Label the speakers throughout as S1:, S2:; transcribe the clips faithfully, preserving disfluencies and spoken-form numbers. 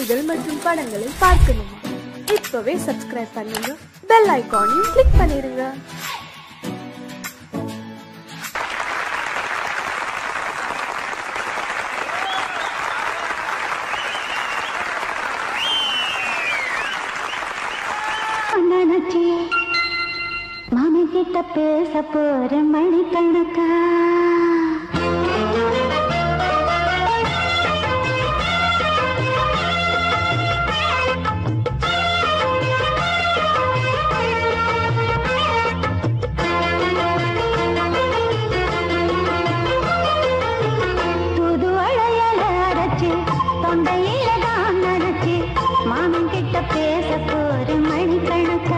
S1: செய்திகள் மற்றும் படங்களை பார்க்கணுமா? இப்பவே சப்ஸ்கிரைப் பண்ணுங்க, பெல் ஐகானையும் கிளிக் பண்ணிருங்க.
S2: மாமி கிட்ட பேச போற மணிக்கணக்கா புது அழையல அரைச்சு தொண்டையில தான் நரைச்சு மாமி கிட்ட பேச போற மணிக்கணக்கா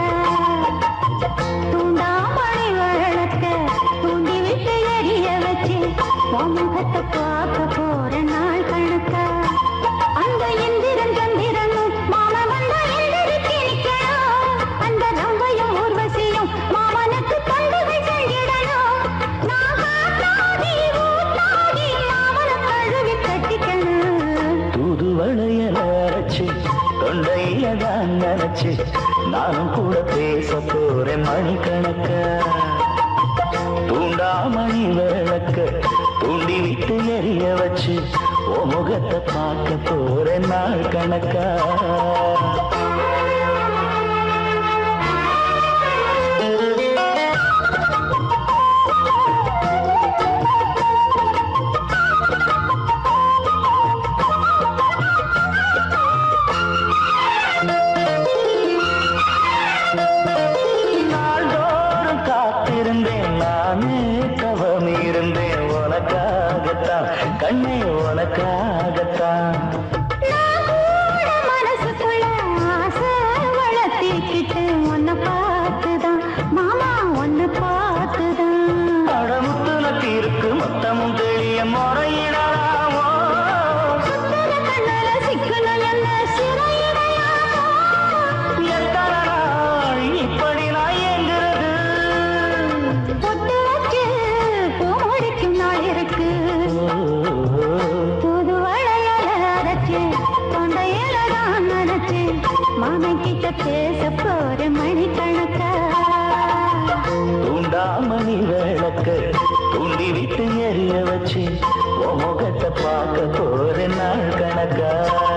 S2: முகத்தை பார்க்க போற நாள் கணக்கா அந்த இந்திரன் சந்திரனும் மாமா வந்தா எந்திரிச்சு நிக்கணும். அந்த ரம்பையும் ஊர்வசியும் மாமனுக்கு தொண்டுகள் செஞ்சிடணும். நான் காத்தாடி ஊத்தாடி மாமனை கழுவி கட்டிக்கணும்.
S3: தூது வளையல அரைச்சு தொண்டையில தான் நினைச்சு நானும் கூட பேச போறேன் மணிக்கணக்கா. தூண்டாமணி விளக்க தூண்டி விட்டு எரிய வச்சு ஓ முகத்தை பார்க்க போற நாள் கணக்கா. நாள்தோறும் காத்திருந்தேன் நானே தவம் இருந்தேன் உனக்காகத்தான் கண்ணே உனக்காகத்தான்.
S2: மனசுக்குள்ள ஆசை வளர்த்திக்கிட்டு உன்னை பார்த்துதான் மாமா உன்னை பார்த்துதான்
S3: அடமுத்துனக்கு இருக்கு மொத்தமும் தெளிய முறையிடலாமோ.
S2: சுத்தர கண்ணல சிக்கணும் என்ன சிறையிடையாமோ.
S3: எத்தனை நாள் இப்படி நான் எங்கிறது
S2: பொட்டு வச்சு பூ முடிக்கும் நாள் இருக்கு. புது வளையல அரைச்சு தொண்டையில தான் நனைச்சு மாமி கிட்ட பேச போற மணிக்கணக்கா.
S3: தூண்டாமணி விளக்க தூண்டி விட்டு எரிய வச்சு ஓ முகத்தை பார்க்க போற நாள் கணக்கா.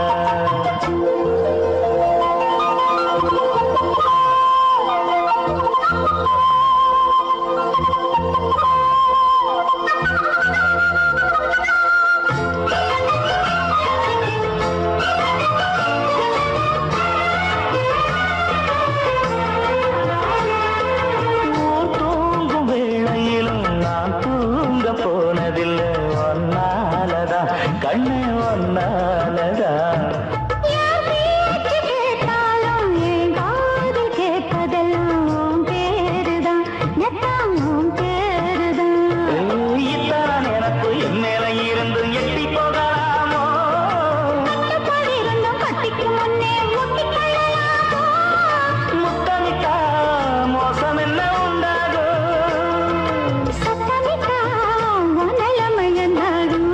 S3: ஊர் தூங்கும் வேளையிலும் நான் தூங்க போனதில்லை ஒன்னாலதான் கண்ணே ஒன்னாலதான்.
S2: யார் பேச்சு கேட்டாலும் என் காது கேட்பதெல்லாம் உன் பேருதான் நெத்தான் உன் பேருதான்.
S3: இத்தான் எனக்கு என் மேல இருந்து எட்டி போகலாமோ.
S2: கட்டுப்பாடு இருந்தும் கட்டிக்கு முன்னே முட்டிக்கொள்ளலாமோ.
S3: முத்தமிட்டா மோசம் என்ன உண்டாகும்.
S2: சத்தமிட்டா நிலைமையந்தாகும்.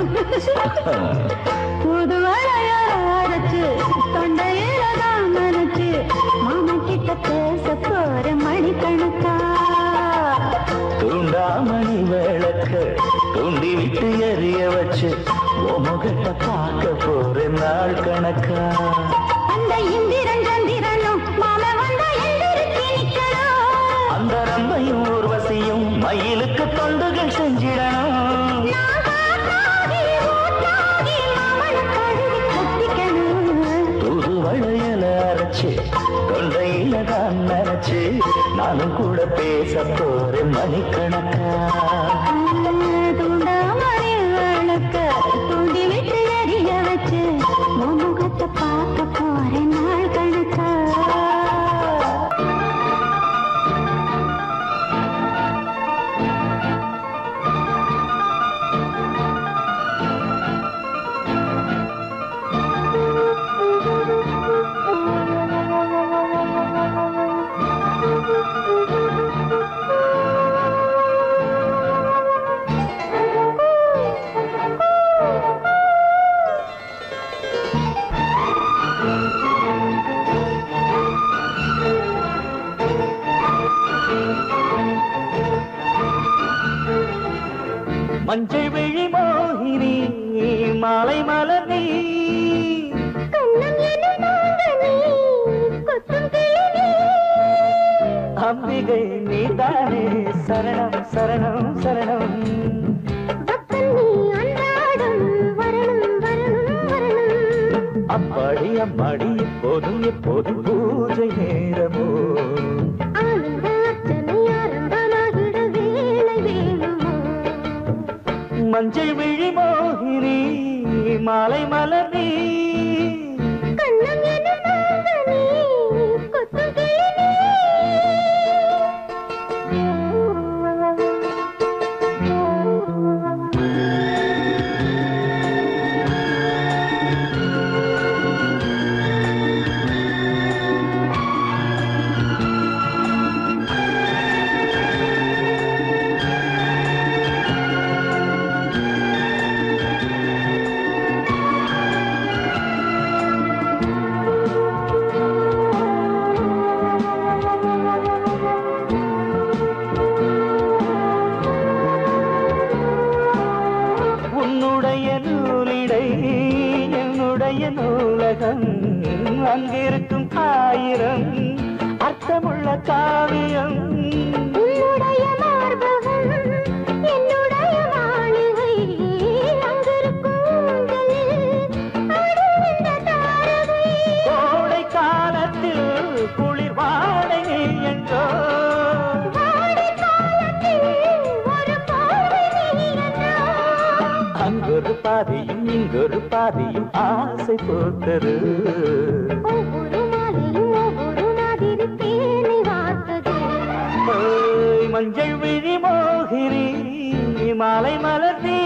S2: புது வளையல அரைச்சு தொண்டையில தான் நனைச்சு மாமா கிட்ட பேச போற மணிக்கணக்கா.
S3: தூண்டாமணி விளக்க தூண்டி விட்டு எரிய வச்சு ஓ முகத்தை பார்க்க போற நாள் கணக்கா.
S2: அந்த இந்திரன் சந்திரனும் மாமா வந்தா எந்திரிச்சு நிக்கணும்.
S3: அந்த ரம்பையும் ஊர்வசியும் மயிலுக்கு தொண்டுகள் செஞ்சிடணும்.
S2: நான் காத்தாடி ஊத்தாடி மாமனை கழுவி கட்டிக்கணும்.
S3: தூது வளையல அரைச்சு தொண்டையில தான் நினைச்சு நானும் கூட பேச போறேன் மணிக்கணக்கா.
S2: தூண்டாமணி விளக்க தூண்டி விட்டு எரிய வச்சு உன் முகத்தை பார்க்க போற நாள் கணக்கா.
S3: மஞ்சள் விழி மோகினி மாலை மலர் நீ அம்பிகை நீதானே சரணம் சரணம் சரணம் அம்மாடி அம்மாடி எப்போதும் எப்போதும் பூஜை நேரமோ மஞ்சள் விழி மோகினி மாலை மலர் நீ அங்கிருக்கும் ஆயிரம் அர்த்தமுள்ள காவியம் என்னுடைய மார்பகம் என்னுடைய மாளிகை அங்கிருக்கும் கோடை காலத்தில் குளிர் வாடை நீ என்றோ அங்கொரு பாதியும் இங்கொரு பாதியும் ஆசை போட்டது மஞ்சள் விழி மோகினி மாலை மலர் நீ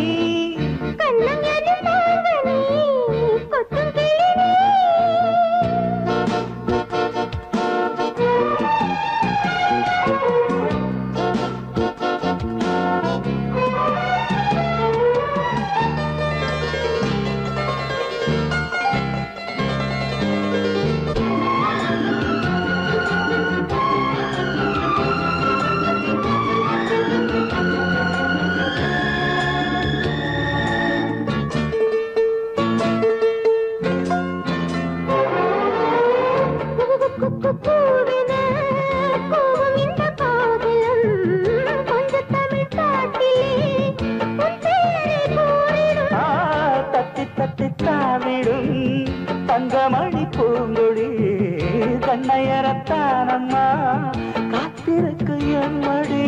S3: தங்கமணி பூங்கொடி கண்ணையரத்தானம்மா காத்திருக்கு என் மடி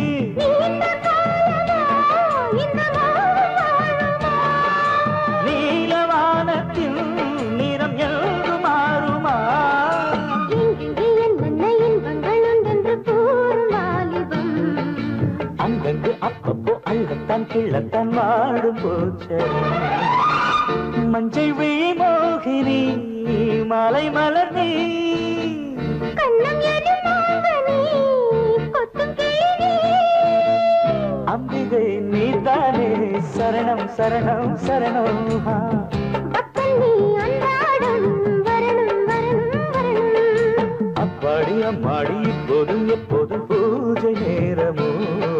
S3: நீலவானத்தில் நிறம் எழுது மாறுமா அங்கங்கு அப்பப்போ அள்ளத்தான் கிள்ளத்தான் வாடும் போச்சு மஞ்சள் விழி மோகினி மாலை மலர் நீ அம்பிகை நீதானே சரணம் சரணம் சரணம் அப்பாடி அம்மாடி இப்போதும் எப்போதும் பூஜை நேரமோ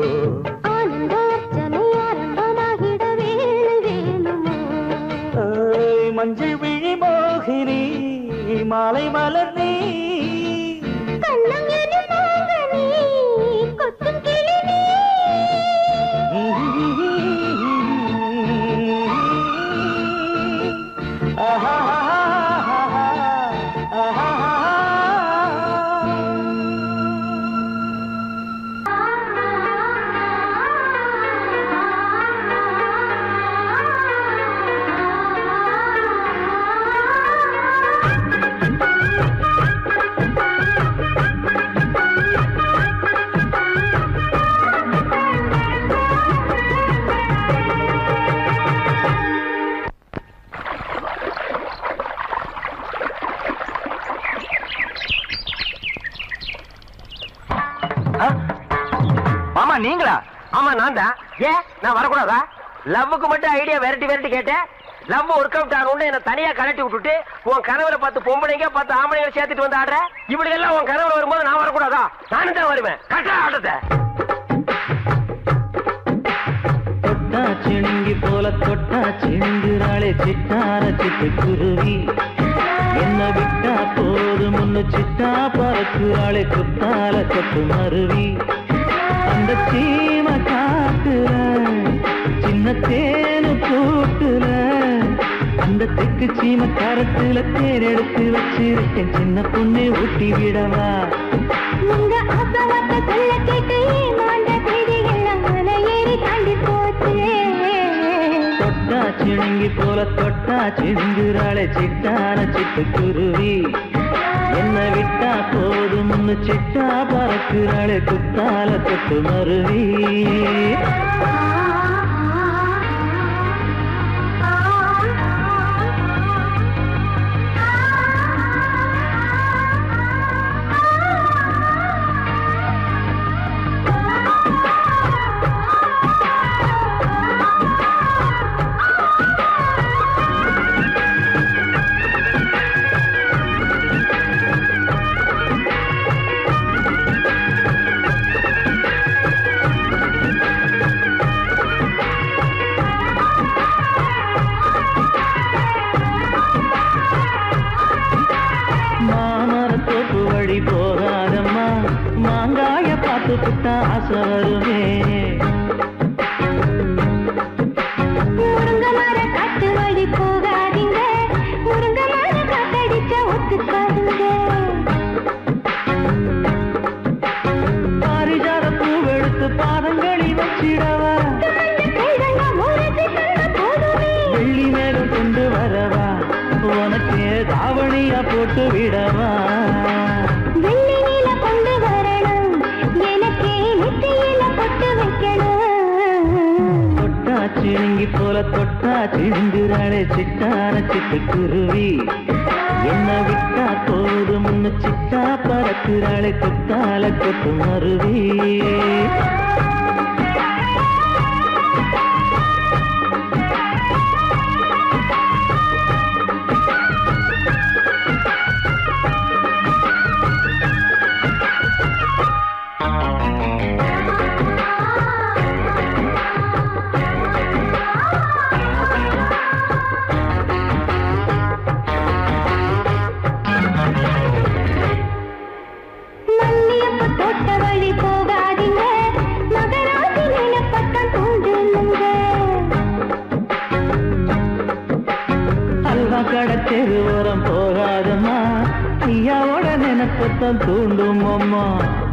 S3: மஞ்சள் விழி மோகினி மாலை மலர் நீ நீங்களா? ஆமா நான் தான். ஏன் நான் வரக்கூடாதா? லவ்வுக்கு மட்டும் ஐடியா வெரைட்டி வெரைட்டி கேட்டேன். லவ் ஒர்க் அவுட் ஆகணும்னு என்ன தனியா கலட்டி விட்டுட்டு உன் கனவுல பார்த்து பொம்பளைங்க பார்த்து ஆம்பளைங்க சேர்த்துட்டு வந்து ஆடுற. இப்படி எல்லாம் உன் கனவுல வரும்போது நான் வரக்கூடாதா? நானும் தான் வருவேன். கரெக்டா ஆடுறத
S4: தொட்டா சிணுங்கி போல தொட்டா சிணுங்குறாளே சிட்டார சிட்டுக்குருவி என்ன விட்டா போதும் முன்னு சிட்டா பறக்குறாளே குத்தால கொத்து மருவி அந்த சீம காட்டுல சின்ன தேனு கூட்டுல அந்த தெக்கு சீம கரத்துல தேர் எடுத்து வச்சிருக்கேன் சின்ன பொண்ணு ஊட்டி விடவா
S2: உங்க ஆசவாத்த சொல்ல கேட்டு ஏமாந்த தேதி எல்லாம் மலை ஏறி தாண்டி போச்சு
S4: தொட்டா சிணுங்கி போல தொட்டா சிணுங்குறாளே சிட்டான சிட்டுக்குருவி என்ன விட்டா போதும் முன்னு சிட்டா பறக்குறாளே குத்தால கொத்து மருவி போகாதம்மா மாங்காய பார்த்து புட்டா ஆசை வருமே
S2: முருங்க மர காட்டு வழி போகாதீங்க முருங்க மர காத்தடிச்ச ஒத்துக்காதுங்க
S4: பாரிஜாத பூவெடுத்து பாதங்களில் வச்சிடவா வெள்ளி மேலும் கொண்டு வரவா உனக்கு தாவணியா போட்டு விடவா
S2: வெள்ளி நீல கொண்டு வரணும் எனக்கே நெத்தியில பொட்டு வைக்கணும்
S4: தொட்டா சிணுங்கி போல தொட்டா சிணுங்குறாளே சிட்டான சிட்டுக்குருவி என்ன விட்டா போதும் முன்னு சிட்டா பறக்குறாளே குத்தால கொத்து மருவி தெருவோரம் போகாதம்மா ஐயாவோட நினைப்பத்தான் தூண்டும் அம்மா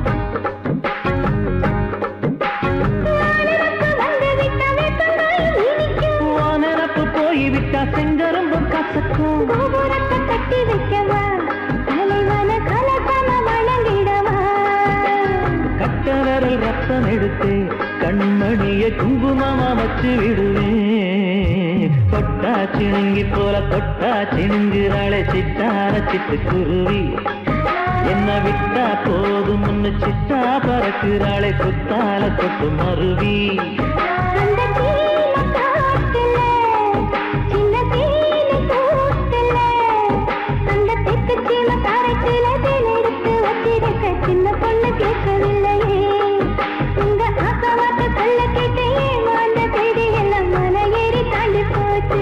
S4: நினப்பு போய்விட்டா செங்கரும்பு கசக்கும்
S2: கட்டி வைக்கவா தலைவன கலசம வணங்கிடவா
S4: கட்டவரல் ரத்தம் எடுத்து கண்மணிய குங்குமமா வச்சு விடுவேன் தொட்டா சிணுங்கி போல தொட்டா சிணுங்குறாளே சிட்டார சிட்டுக்குருவி என்ன விட்டா போதும் முன்னு சிட்டா பறக்குறாளே குத்தால கொத்து மருவி
S2: அந்த தீல காட்டுல சின்ன தீல கூட்டுல அந்த தெக்கு சீம காரத்துல தேன் எடுத்து வச்சிருக்க சின்ன பொண்ணு கேட்கவில்லையே உங்க ஆசவாத்த சொல்ல கேட்டு ஏமாந்த தேடி எல்லாம் மலை ஏறி தாண்டி போச்சு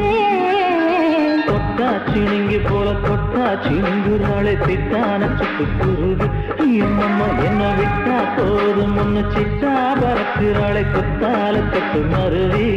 S4: தொட்டா சிணுங்கி போல தொட்டா சிணுங்குறாளே சிட்டான சிட்டுக்குருவி என்னம்மா என்ன விட்டா போதும் முன்னு சிட்டா பறக்குறாளே குத்தால கொத்து மருவி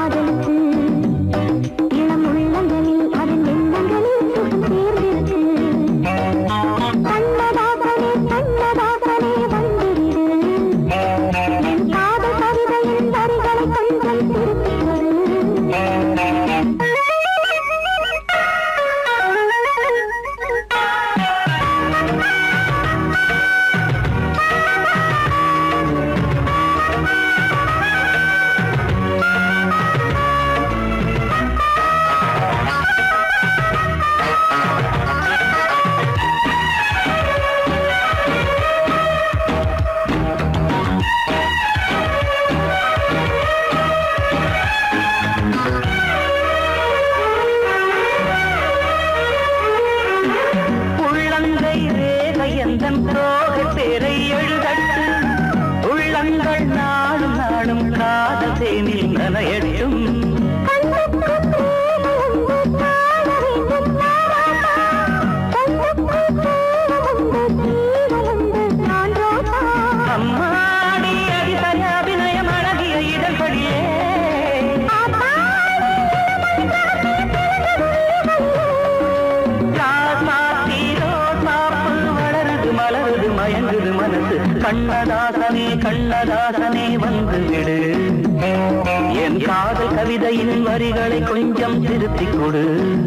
S2: இளம் உள்ளங்களில் அதன் எண்ணங்களில் சுகம் சேர்ந்திருக்கு
S4: தேனில் நனையட்டும். அம்மாடி அடிசய அபிநயம் அழகிய இடர்படியே வளருது மலருது மயங்குது மனசு. கண்ணதாசனே கண்ணதாசனே வந்து விடு, என் காதல் கவிதையின் வரிகளை கொஞ்சம் திருத்திக் கொடு.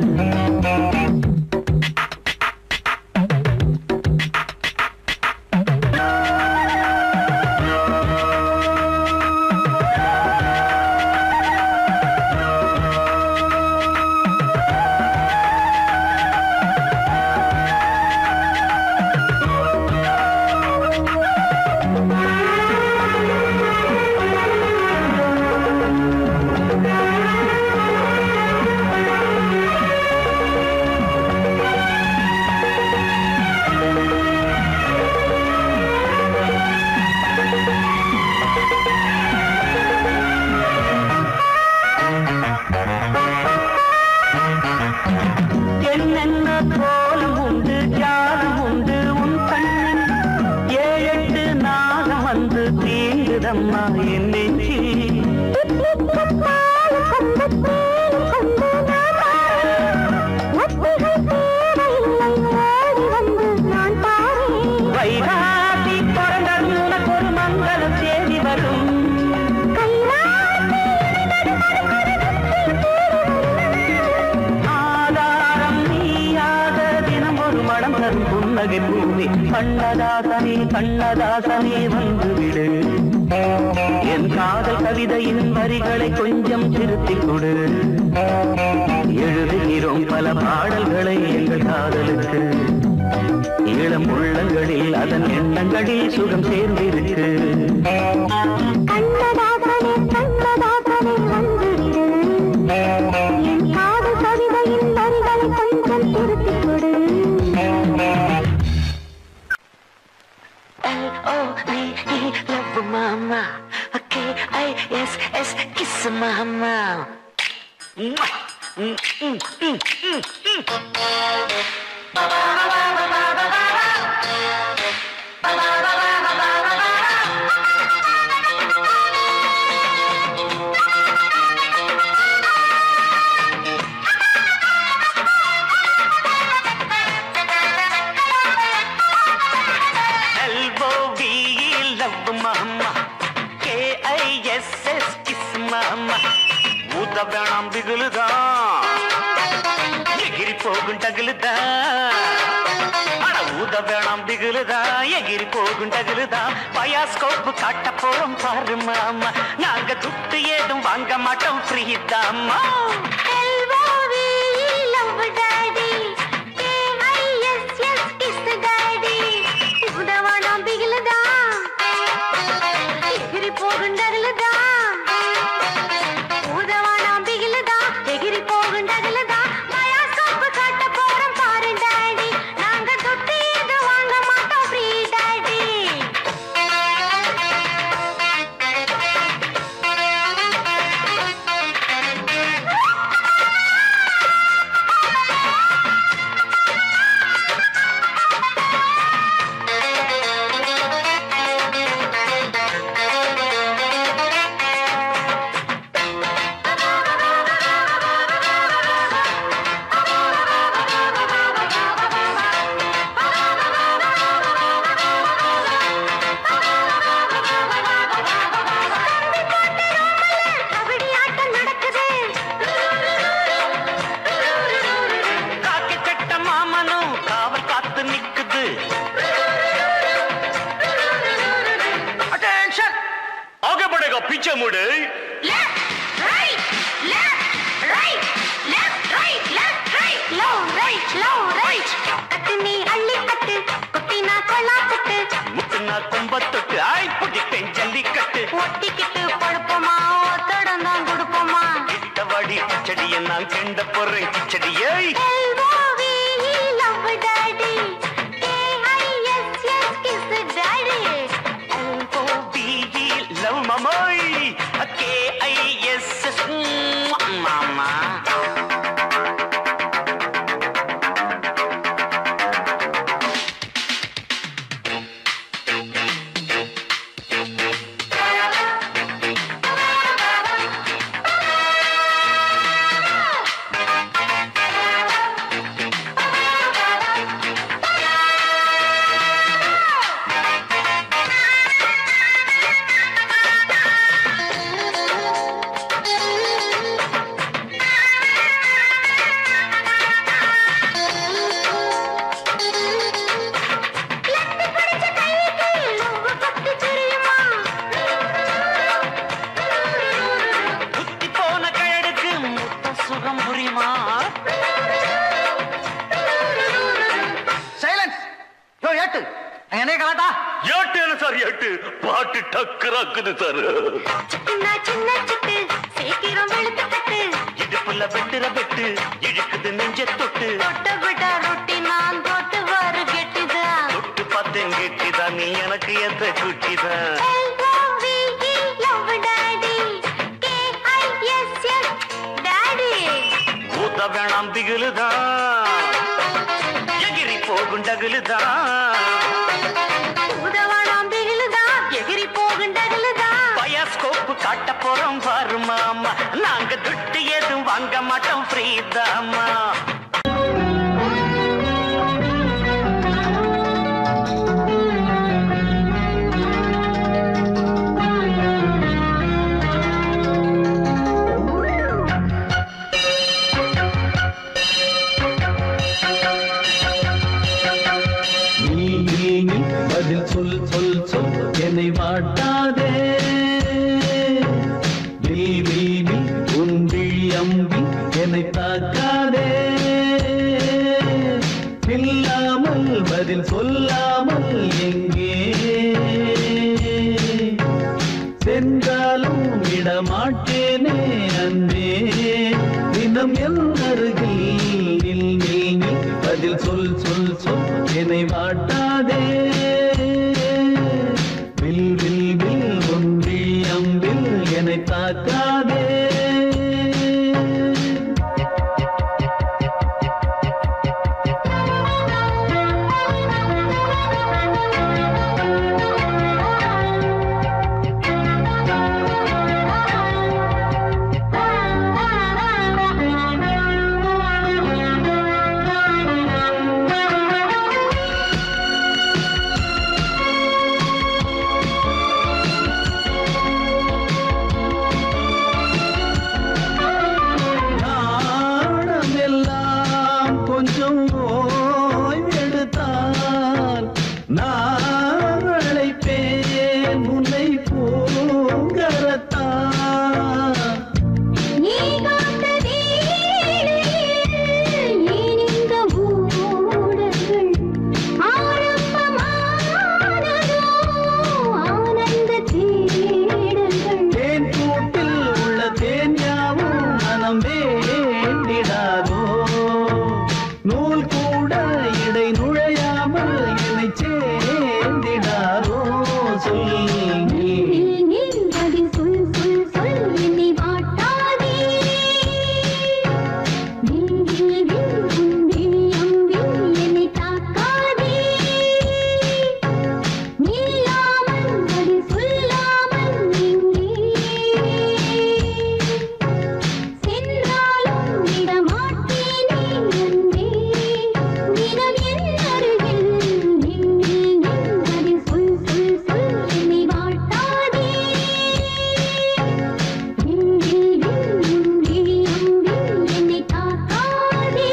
S4: என்னென்ன கோலம் உண்டு ஜாலம் உண்டு உன் கண்ணில், ஏழெட்டு நாகம் வந்து தீண்டுதம்மா என் நெஞ்சில். வைகாசி பிறந்தது உனக்கு ஒரு மங்களம் தேடி வரும். புன்னகை பூமி கண்ணதாசனே கண்ணதாசனே வந்து விடு, என் காதல் கவிதையின் வரிகளை கொஞ்சம் திருத்திக் கொடு. எழுதுகிறோம் பல பாடல்களை எங்கள் காதலுக்கு, இளம் உள்ளங்களில் அதன் எண்ணங்களில் சுகம் சேர்ந்திருக்கு.
S2: கண்ணதாசனே கண்ணதாசனே வந்து விடு, என் காதல் கவிதையின் வரிகளை கொஞ்சம் திருத்திக் கொடு.
S5: L O V E love mama, K I S S kiss mama. ஊத வேணாம் பிகுலுதா, எகிரி போகும் டகுலுதா. அட ஊத வேணாம் பிகுலுதா, எகிரி போகும் டகுலுதா. பயாஸ்கோப்பு காட்ட போறோம் பாரு மாமா, நாங்க துட்டு ஏதும் வாங்க மாட்டோம் ஃப்ரீ தாமா. पीछे मुड़े
S2: left right left right left right left right low right low right कटनी अल्ली कट कुटीना कोला कट
S5: मुकना कुंबत्तुट आई पुडिटे जल्ली कट
S2: ओट्टी किट पड़पमा ओतडंदा गुडपमा
S5: इट्टवडी किचड़िय ना केंड पोरे किचड़िये
S2: L O V E love daddy K I S S kiss daddy
S5: L O V E love mamoy K I கேட்டு பாட்டு டக்குறாக்குது சார்.
S2: சின்ன சின்ன சிட்டு சீக்கிரம் வெளுத்து கட்டு,
S5: இடுப்புல வெட்டுற வெட்டு இழுக்குது நெஞ்ச தொட்டு,
S2: தொட்ட விட ரொட்டி நான் தொட்டு வரு கெட்டிதான்,
S5: தொட்டு பார்த்தேன் கெட்டிதான் நீ எனக்கு எந்த குட்டிதான். ஊத்த வேணாம் திகிலுதான் எகிரி போகும் டகுலுதான்,
S2: உதவானாம் திகிலுதான் எகிரி போகும் டகுலுதான்.
S5: பயாஸ்கோப்பு காட்ட போறோம் பாரு மாமா, நாங்க துட்டு எதுவும் வாங்க மாட்டோம் ஃப்ரீதாமா.
S6: பதில் சொல் சொல் சொல் என்னை வாட்டாதே, நீ உன் விழி அம்பி என்னை தாக்காதே, இல்லாமல் பதில் சொல்லாமல் எங்கே சென்றாலும் விடமாட்டேனே அன்பே, தினம் என் அருகில் நில் நில் நில், பதில் சொல் சொல் சொல் என்னை வாட்டாதே, வில் வில் வில் ஒன்றி அம்பில் என்னை தாக்காதே. கொஞ்சம் ஓய்வெடுத்தால் நான் அழைப்பேன் உன்னை பூங்கரத்தான்.
S2: நீ காத்த வீணையில் இந்த ஊடல்கள் ஆரம்பமானதோ ஆனந்த தேடல்கள்.
S6: தேன் கூட்டில் உள்ள தேன் யாவும் மனம் வேண்டிடாதோ, நூல் கூட இடை நுழையாமல் என்னை சேர்ந்திடாதோ, சொல் நீ
S2: பதில் சொல் சொல் சொல் என்னை வாட்டாதே, வில் வில் வில் உன் அம்பில் என்னை தாக்காதே, இல்லாமல் பதில் சொல்லாமல் எங்கே சென்றாலும் விடமாட்டேனே அன்பே, தினம் என் அருகில் நில் நில் நில், பதில் சொல் சொல் சொல் என்னை வாட்டாதே, வில் வில் வில் உன் விழி அம்பில் என்னை தாக்காதே.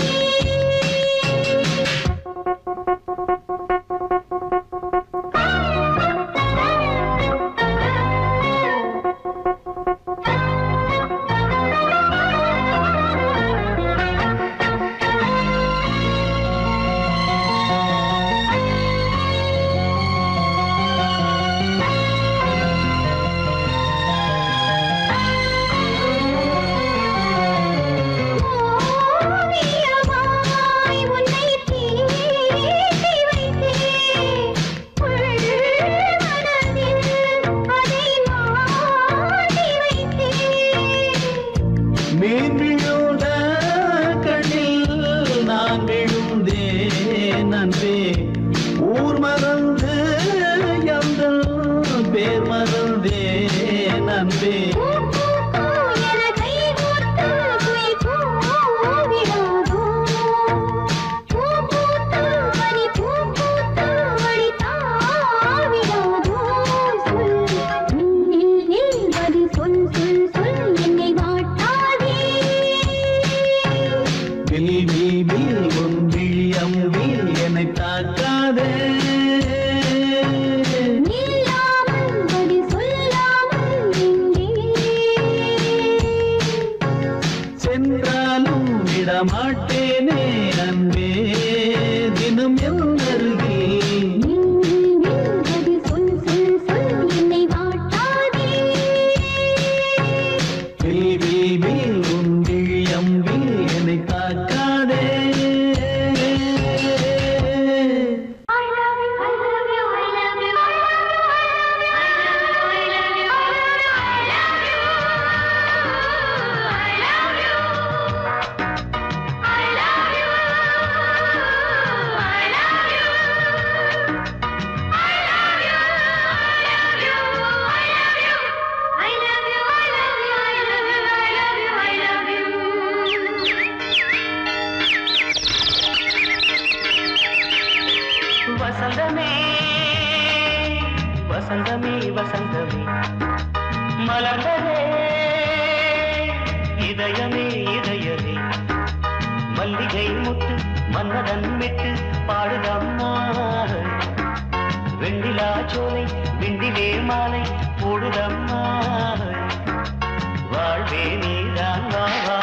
S2: ஓவியமாய் உன்னை தீட்டி வைத்தேன், உள்மனதில் அதை மாட்டி வைத்தேன்.
S6: மீன் விழுந்த கண்ணில் நான் விழுந்தேன் அன்பே, ஊர் மறந்து எங்கள் பேர் மறந்தேன் அன்பே.
S2: பூ பூ பூ என கை கோர்த்து குயில் கூவிடாதோ, பூ பூத்து மணி பூ பூத்து மணி தாவிடாதோ, சொல் நில் நில் பதில் சொல் சொல் சொல் என்னை வாட்டாதே,
S6: வில் வில் வில் உன் விழி அம்பில் என்னை தாக்காதே,
S2: இல்லாமல் பதில் சொல்லாமல் எங்கே
S6: சென்றாலும் விடமாட்டேனே அன்பே, தினம் என் அருகில்
S2: நில் நில் நில் பதில் சொல் சொல் சொல்
S5: மலர்ந்ததே இதயமே இதயமே மல்லிகை முத்து மன்னதன் விட்டு பாடுதம்மா வெண்ணிலா சோலை விண்டிலே மாலை போடுதம்மா வாழ்வே நீதான் வா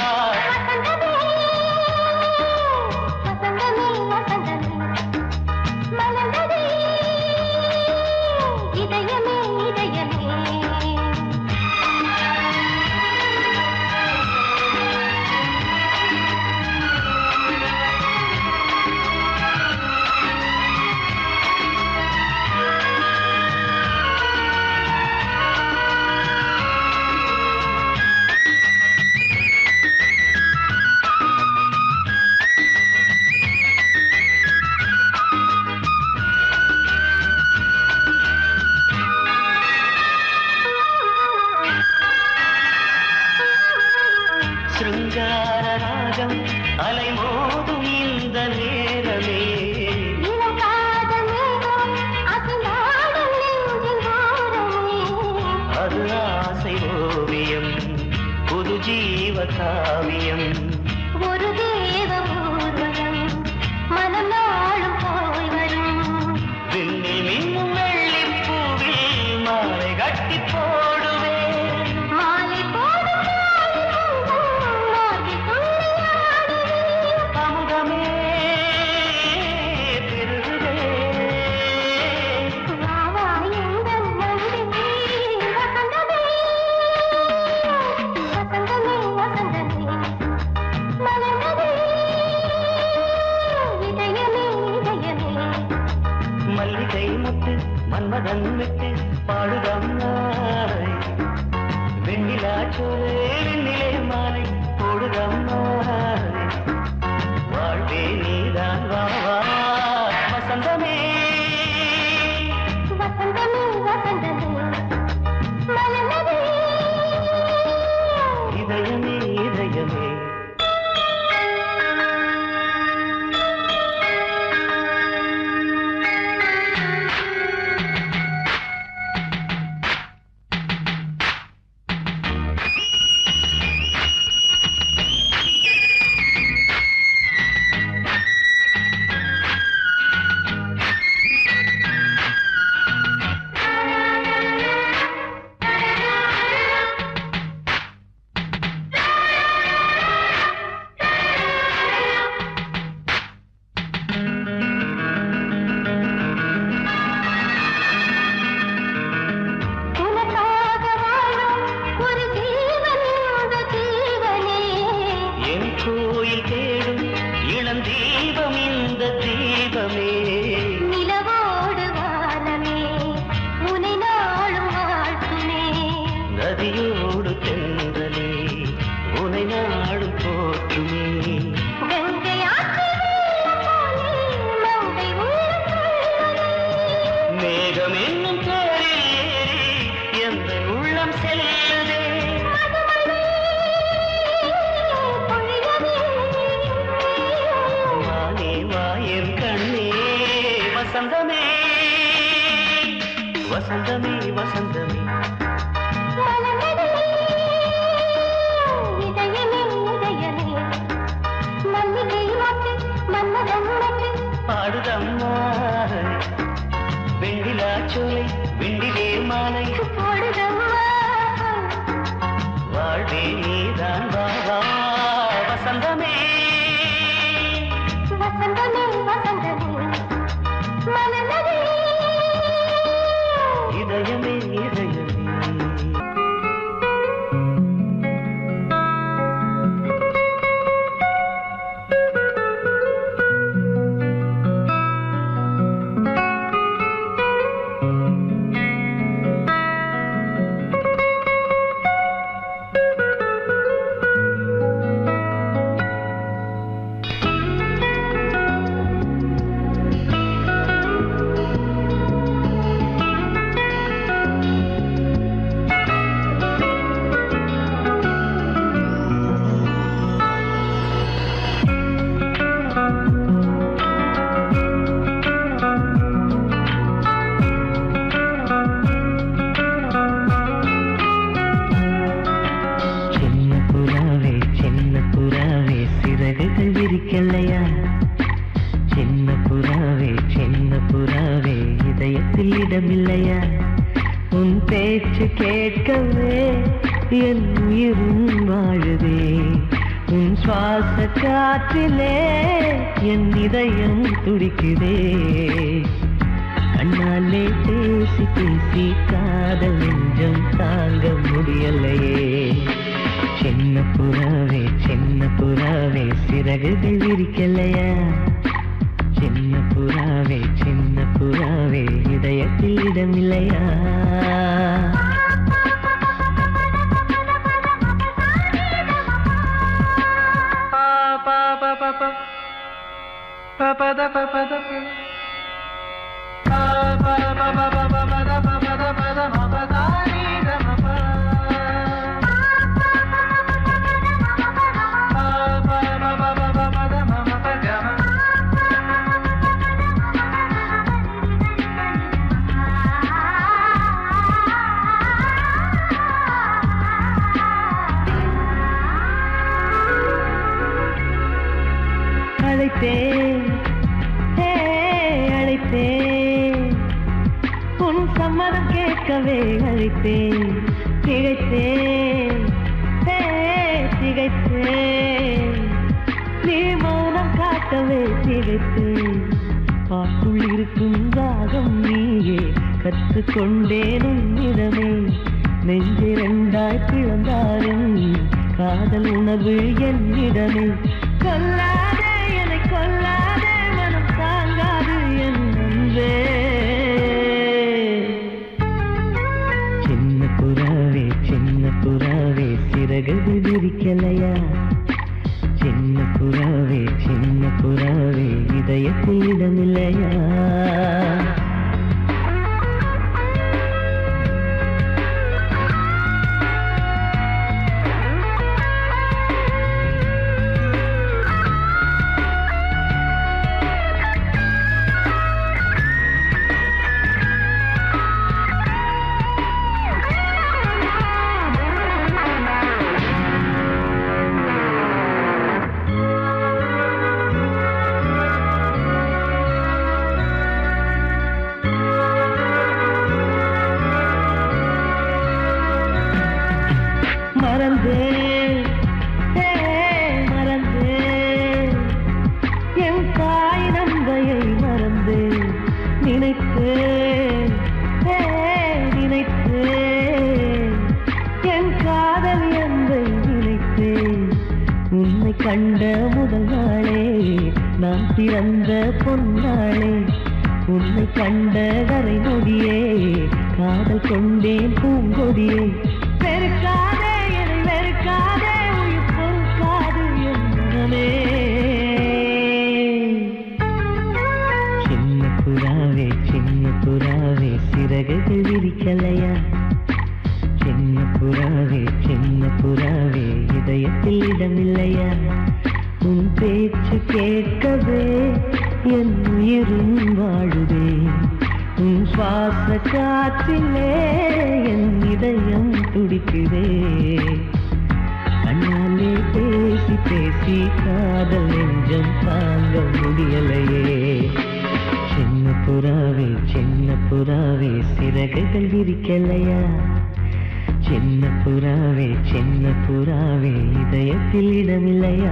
S5: வசந்தமே வசந்தமே வசந்தமே
S7: கேட்கவே என் உயிரும் வாழுதே உன் சுவாச காற்றிலே என் இதயம் துடிக்குதே கண்ணாலே பேசி பேசி காதல் நெஞ்சம் தாங்க முடியலையே சின்ன புறாவே சின்ன புறாவே சிறகுகள் விரிக்கலையா சின்ன புறாவே சின்ன புறாவே இதயத்தில் இடமில்லையா அழைத்தேன் அழைத்தேன் உன் சம்மதம் கேட்கவே அழைத்தேன் திகைத்தேன் திகைத்தேன் நீ மௌனம் காட்டவே திகைத்தேன் பாட்டுள் இருக்கும் ராகம் நீயே கற்றுக்கொண்டேன் உன்னிடமே நெஞ்சிரண்டாய் பிளந்தாலும் காதல் உணவு என்னிடமே கொல்லாதே என்னை கொல்லாதே மனம் தாங்காது என் அன்பே சின்ன புறாவே சின்ன புறாவே சிறகுகள் விரிக்கலையா சின்ன புறாவே சின்ன புறாவே இதயத்தில் இடமில்லையா மறந்தேன் மறந்தேன் என் தாய் நந்தையை மறந்தேன் நினைத்தேன் நினைத்தேன் என் காதல் என்பை நினைத்தேன் உன்னை கண்ட முதல் நாளே நான் பிறந்த பொன்னாளே உன்னை கண்ட கரை நொடியே காதல் கொண்டேன் பூங்கொடியே வெறுக்காதே என்னை வெறுக்காதே உயிர் பொறுக்காது என் மனமே சின்ன புறாவே சின்ன புறாவே சிறகுகள் விரிக்கலையா சின்ன புறாவே சின்ன புறாவே இதயத்தில் இடமில்லையா உன் பேச்சு கேட்கவே என் உயிரும் வாழுதே உன் சுவாச காற்றிலே என் இதயம் துடிக்குதே கண்ணாலே பேசி பேசி காதல் நெஞ்சம் தாங்க முடியலையே சின்ன புறாவே சின்ன புறாவே சிறகுகள் விரிக்கலையா சின்ன புறாவே சின்ன புறாவே இதயத்தில் இடமில்லையா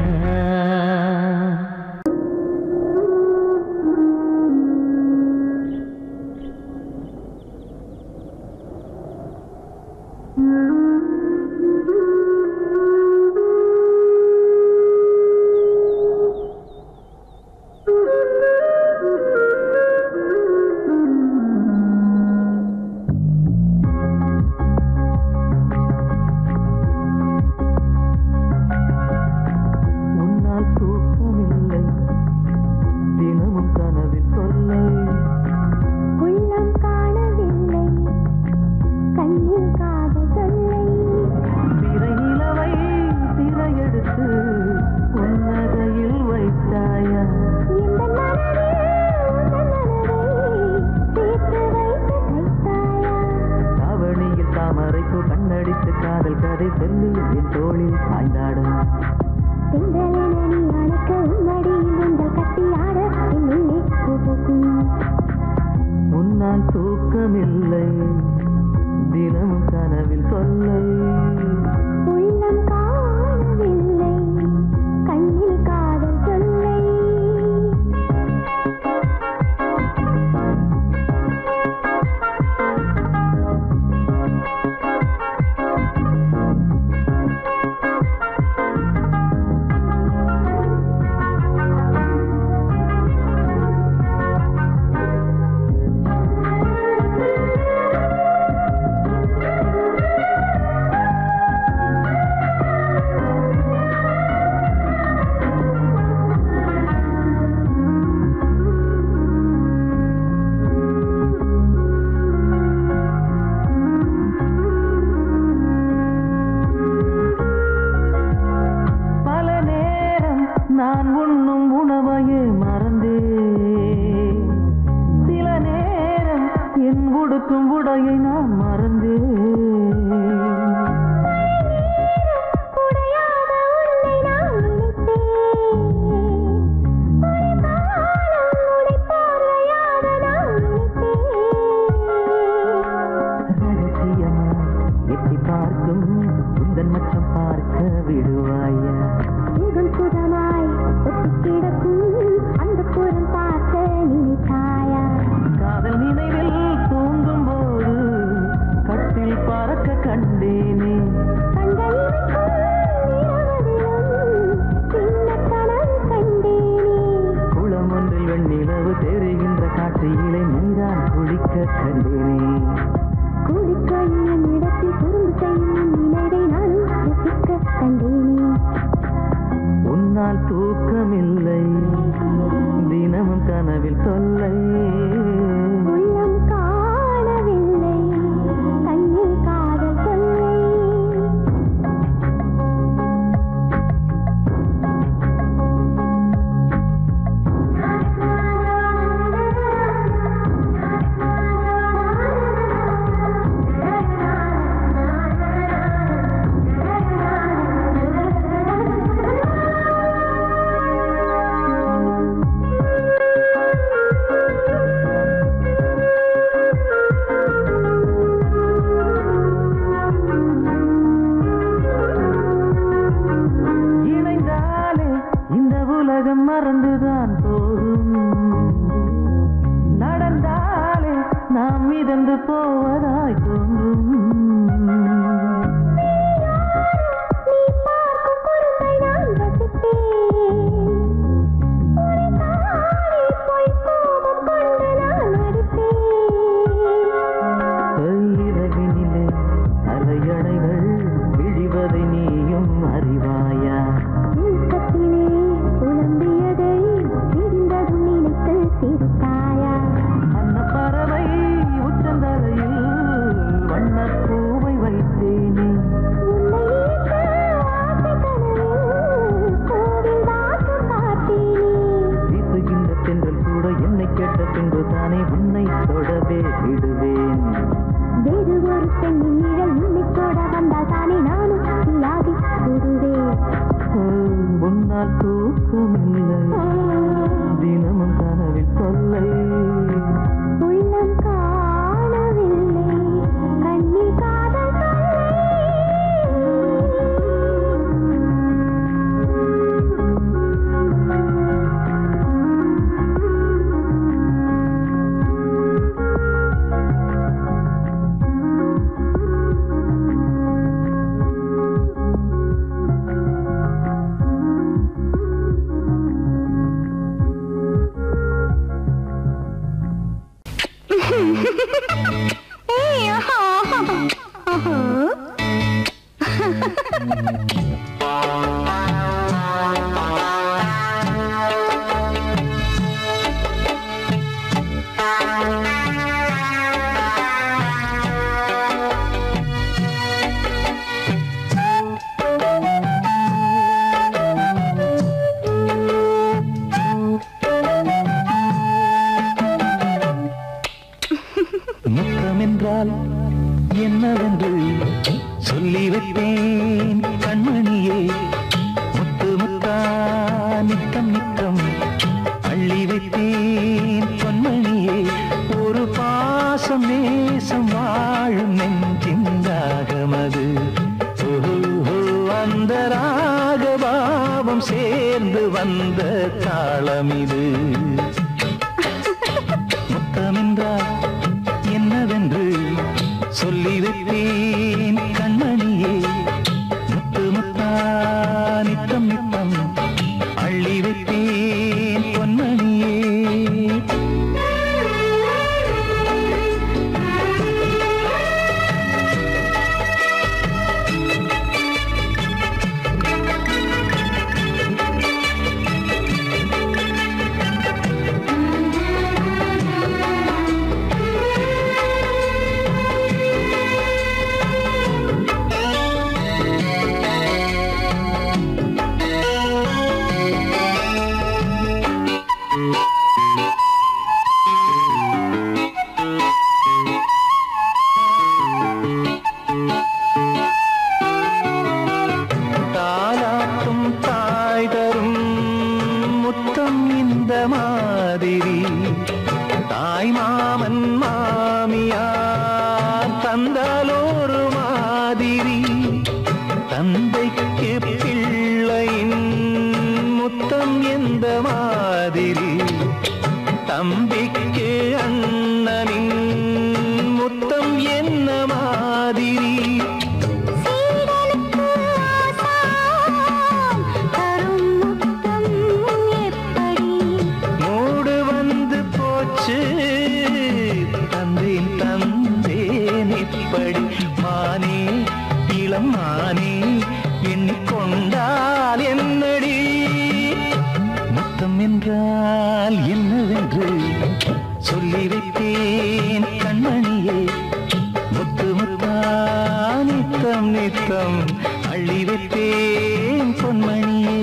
S7: தினமும் கனவில் தொல்லை
S2: உள்ளம் காணவில்லை கண்ணில் காதல் தொல்லை
S7: நான் உண்ணும் உணவையே மறந்தே சில நேரம் என் உடுக்கும் உடையை நான் மறந்தே ரகசியமா எட்டி பார்க்கும் உந்தன் மச்சம் பார்க்க விடுவாயா
S2: சுகமாய் கிடக்கும் அந்த புறம் பார்க்க நினைத்தாயா
S7: காதல் நினைவில் தூங்கும் போது கட்டில் பறக்க கண்டேனே குளம் ஒன்றில் வெண்ணிலவு தெரிகின்ற காட்சியிலே நீதான் குளிக்க கண்டேனே
S2: குளிக்க இடத்தில் குறும்பு செய்யும் நினைவை நானும் ரசிக்க கண்டேனே
S7: உன்னால் தூக்கமில்லை தினமும் கனவில் தொல்லை
S2: உள்ளம் காணவில்லை கண்ணில் காதல் தொல்லை
S7: உலகம் மறந்துதான் போகும் நடந்தாலே நாம் மிதந்து போவதாய் தோன்றும் இரவினிலே அலையணைகள் விழிவதை நீயும் அறிவாயா அன்ன பறவை உச்சந்தரையில் வண்ணப் பூவை வைத்தேனே வீசுகின்ற தென்றல் கூட என்னை கேட்ட பின்பு தானே உன்னை தொடவே விடுவேன்
S2: வேறு ஒரு பெண்ணின் நிழல் உன்னை தொட வந்தால் தானே நானும் இல்லாதி விடுவேன்
S7: உன்னால் தூக்கமில்லை தினமும் கனவில் தொல்லை
S2: உள்ளம் காணவில்லை கண்ணில் காதல்
S7: முத்தமென்றால் என்னவென்று சொல்லி வைப்பேன் கண்மணியே முத்து முத்தா நித்தம் நித்தம் அள்ளி வைப்பேன் பொன்மணியே ஒரு பாசம் நேசம் வாழும் நெஞ்சின்
S6: பாவம் சேர்ந்து வந்த தாளம் இது. முத்தமென்றால் என்னவென்று சொல்லி வைத்தேன் கண்மணியே. முத்து முத்தா நித்தம் நித்தம் அள்ளி வைத்தேன் பொன்மணியே. தம்பிக்கு அண்ணனின் முத்தம் என்ன மாதிரி.
S2: சீடனுக்கு ஆசான் தரும் முத்தம் எப்படி.
S6: மூடு வந்து போச்சு தந்தேன் தந்தேன் இப்படி. மானே இளம் மானே எண்ணிக்கொண்டால் என்னடி. முத்தம் என்றால் என்னவென்று சொல்லி வைத்தேன் கண்மணியே. முத்து முத்தா நித்தம் நித்தம் அள்ளி வைத்தேன் பொன்மணியே.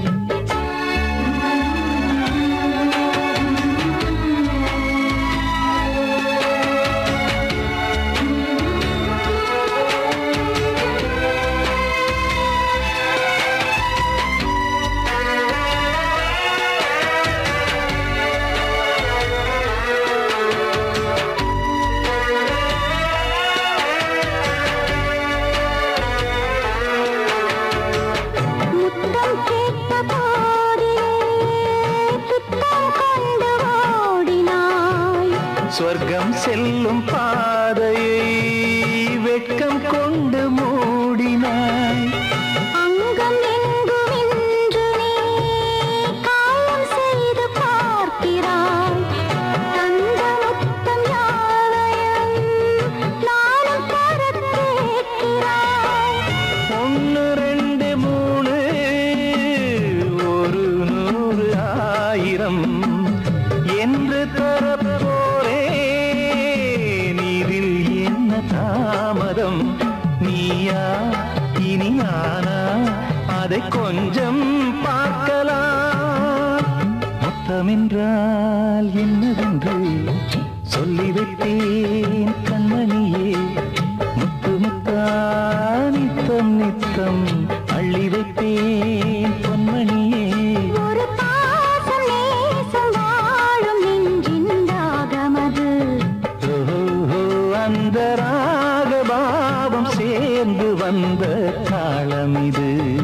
S6: சொர்க்கம் செல்லும் பாதையை வெட்கம் கொண்டு மூடினாய்.
S2: அங்கம் எங்கும் என்று நீ காயம் செய்து பார்க்கிறாய். தந்த முத்தம் யாவையும் நானும் தர கேட்கிறாய்.
S6: ஒன்று ரெண்டு மூணு ஒரு நூறு ஆயிரம் என்று தரப்போ தாமதம். நீயா இனி நானா அதை கொஞ்சம் பார்க்கலாம். முத்தமென்றால் என்னவென்று சொல்லி வைத்தேன் கண்மணியே. முத்து முத்தா நித்தம் நித்தம் அள்ளி வைத்தேன் பொன்மணியே.
S2: ஒரு பாசம் நேசம் வாழும் நெஞ்சின் ராகமது.
S6: அந்த ராகபாவம் சேர்ந்து வந்த தாளம் இது.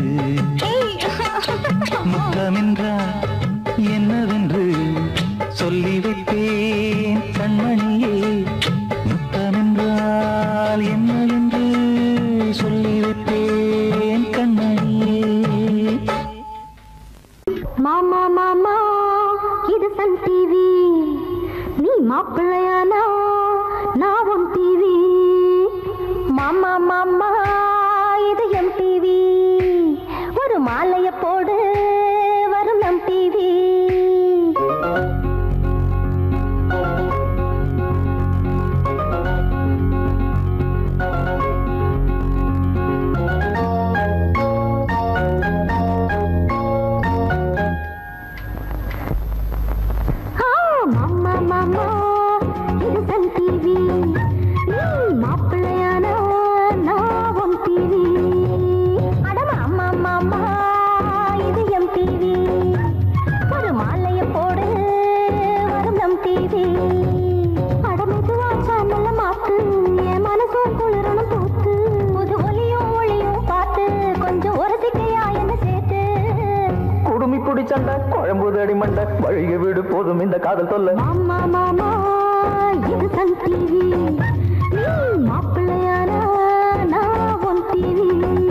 S6: முத்தமென்றால் என்னவென்று சொல்லி வைத்தேன் கண்மணியே. முத்தமென்றால் என்னவென்று சொல்லி வைத்தேன் கண்மணியே.
S2: மாமா மாமா இது சன் டிவி. நீ மாப்பிள்ளையானா நான் உன் டிவி. மாமா மாமா இது எம் டிவி. ஒரு மாலைய போடு வரும் நம் டிவி. மாமா மாமா இது சன் டிவி. நீ மாப்பிள்ளையானா நான் உன் டிவி. அட மாமா மாமா
S7: கண்ட குழம்புதடி மண்ட வழிய வீடு போதும் இந்த காதல் சொல்ல.
S2: மாமா மாமா இது சன் டிவி, நீ மாப்பிள்ளையானா நான் உன் டிவி.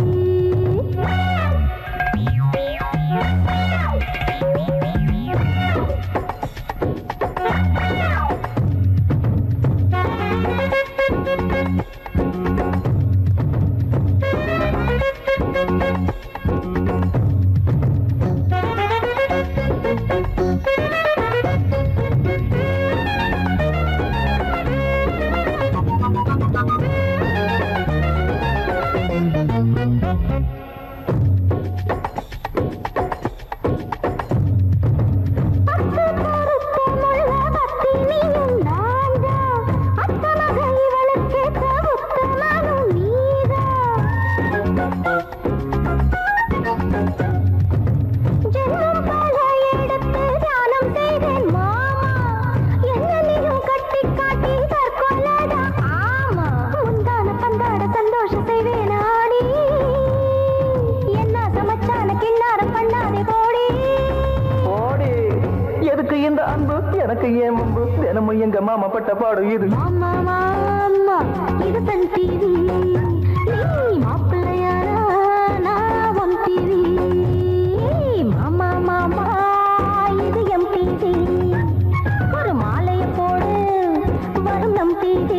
S7: எனக்கு ஏன் முன்பு தினமும் எங்க மாமா பட்ட பாடு இது.
S2: மாமா மாமா இது சன் டிவி, நீ மாப்பிள்ளையானா நான் உன் டிவி. மாமா மாமா இது எம் டிவி, ஒரு மாலையை போடு வரும் நம் டிவி.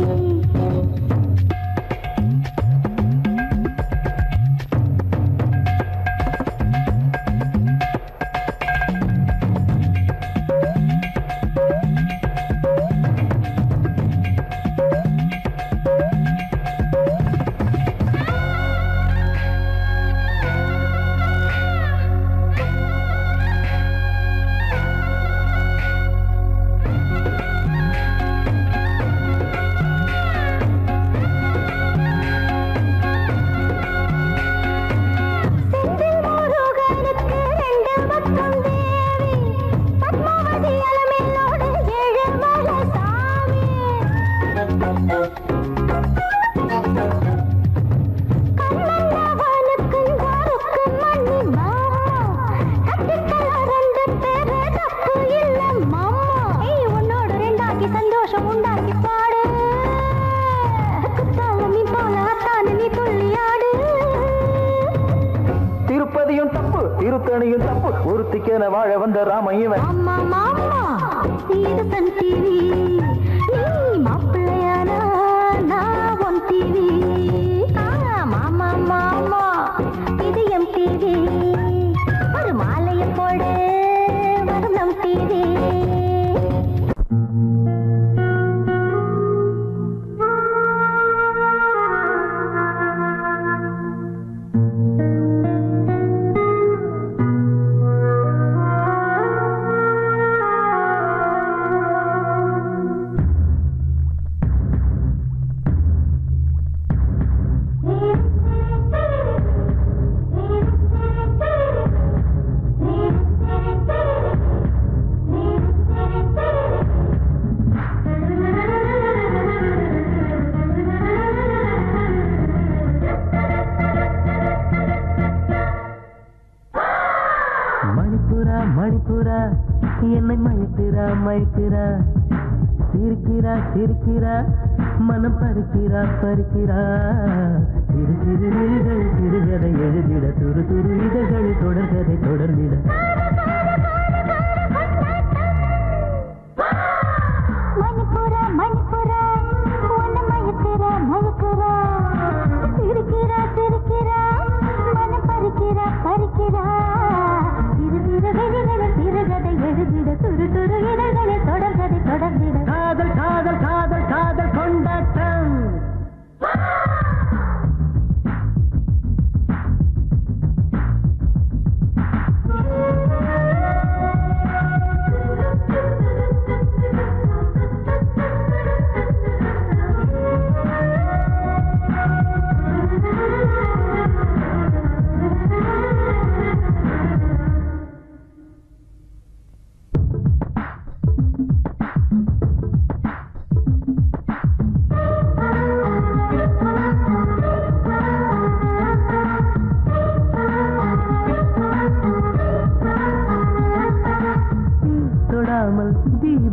S7: திருப்பதியும் தப்பு திருத்தணியும் தப்பு ஒருத்திக்கென வாழ வந்த ராமையவன்.
S2: மாமா மாமா இது சன் டிவி, நீ மாப்பிள்ளையானா நான் உன் டிவி. மாமா மாமா இது எம் டிவி, ஒரு மாலையை போடு வரும் நம் டிவி.
S7: மணிப்புரா மணிப்புரா என்னை மயக்கிறா மயக்கிறா, சிரிக்கிறா சிரிக்கிறா மனம் பறிக்கிறா பறிக்கிறா. சிறு சிறு நிலைகள் சிறுகதை எழுதிட துரு துரு இதழ்கள் தொடர்கதை தொடர்ந்திட.
S2: மணிப்புரா மணிப்புரா உன்னை மயக்கிறா மயக்கிறா, சிரிக்கிறா சிரிக்கிறா மனம் பறிக்கிறா பறிக்கிறா. சிறு சிறு வெளிகளை சிறுகதை எழுதிட துரு துரு இதழ்களை தொடர்கதை தொடர்ந்திட.
S7: காதல் காதல் காதல் காதல் கொண்டாட்டம்,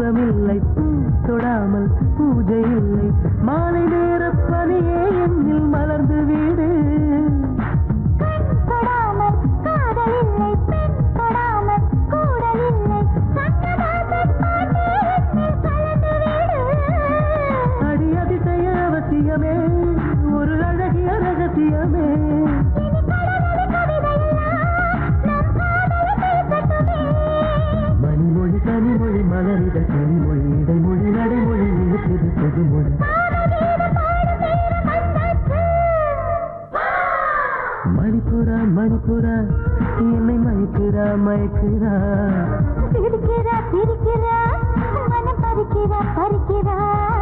S7: தீபமில்லை பூ தொடாமல் பூஜை இல்லை மாலை நேர பனியே என்னில் மலர்ந்து வீடு
S2: தொடாமல் காதல் இல்லை பெண் தொடாமல் கூடல் இல்லை சங்கதாசன் பாட்டு என்னில் கலந்து வீடு
S7: அடி அதிசய அவசியமே ஒரு அழகிய ரகசியமே மணிமொழி தனிமொழி மலரிட கிளிமொழி இடைமொழி நடைமொழி இருக்கிறது பொதுமொழி மணிப்புரா மணிப்புரா என்னை மயக்கிறா மயக்கிறா
S2: சிரிக்கிறா சிரிக்கிறா மனம் பறிக்கிறா பறிக்கிறா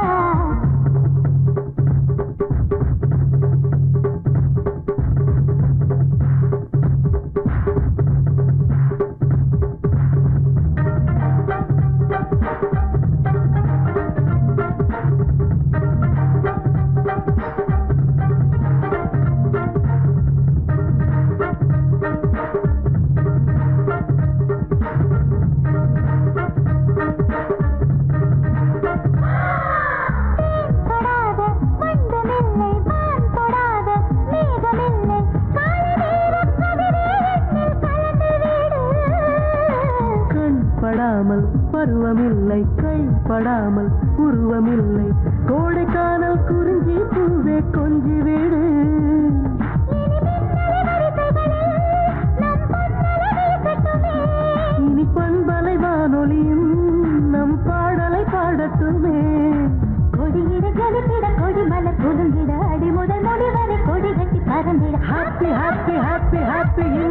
S7: படாமல் பருவமில்லை கை படாமல் உருவமில்லை கோடைக்கானல் குறிஞ்சி பூவே கொஞ்சி வீடு இனி பண்பலை வானொலியும் நம் பாடலை பாடட்டுமே
S2: கொடியிட ஜலித்திட கொடி மலர் குலுங்கிட அடி முதல் முடி வரை கொடி கட்டி பறந்திட
S7: ஹாப்பி ஹாப்பி ஹாப்பி ஹாப்பி